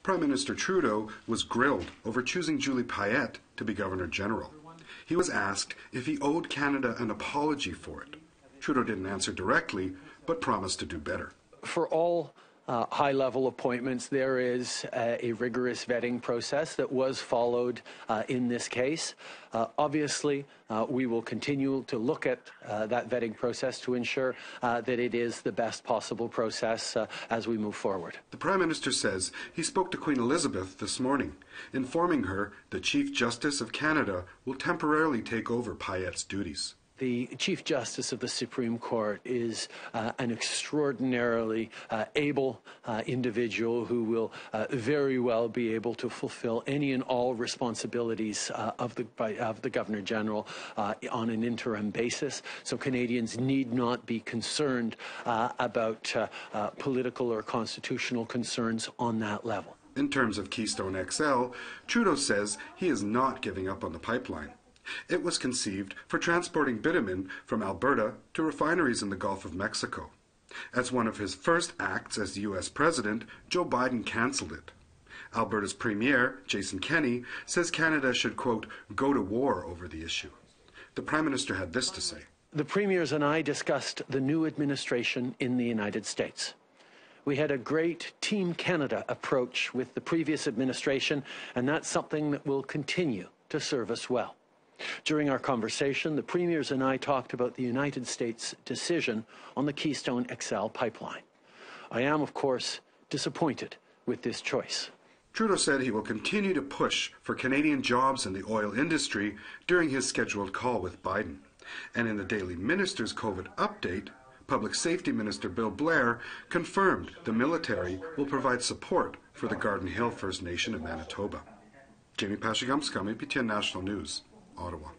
Prime Minister Trudeau was grilled over choosing Julie Payette to be Governor-General. He was asked if he owed Canada an apology for it. Trudeau didn't answer directly, but promised to do better. For all high-level appointments, there is a rigorous vetting process that was followed in this case. Obviously, we will continue to look at that vetting process to ensure that it is the best possible process as we move forward. The Prime Minister says he spoke to Queen Elizabeth this morning, informing her the Chief Justice of Canada will temporarily take over Payette's duties. The Chief Justice of the Supreme Court is an extraordinarily able individual who will very well be able to fulfill any and all responsibilities of the Governor-General on an interim basis. So Canadians need not be concerned about political or constitutional concerns on that level. In terms of Keystone XL, Trudeau says he is not giving up on the pipeline. It was conceived for transporting bitumen from Alberta to refineries in the Gulf of Mexico. As one of his first acts as U.S. President, Joe Biden cancelled it. Alberta's Premier, Jason Kenney, says Canada should, quote, go to war over the issue. The Prime Minister had this to say. The Premiers and I discussed the new administration in the United States. We had a great Team Canada approach with the previous administration, and that's something that will continue to serve us well. During our conversation, the Premiers and I talked about the United States' decision on the Keystone XL pipeline. I am, of course, disappointed with this choice. Trudeau said he will continue to push for Canadian jobs in the oil industry during his scheduled call with Biden. And in the Daily Minister's COVID update, Public Safety Minister Bill Blair confirmed the military will provide support for the Garden Hill First Nation of Manitoba. Jamie Pashigamskam, APTN National News, Ottawa.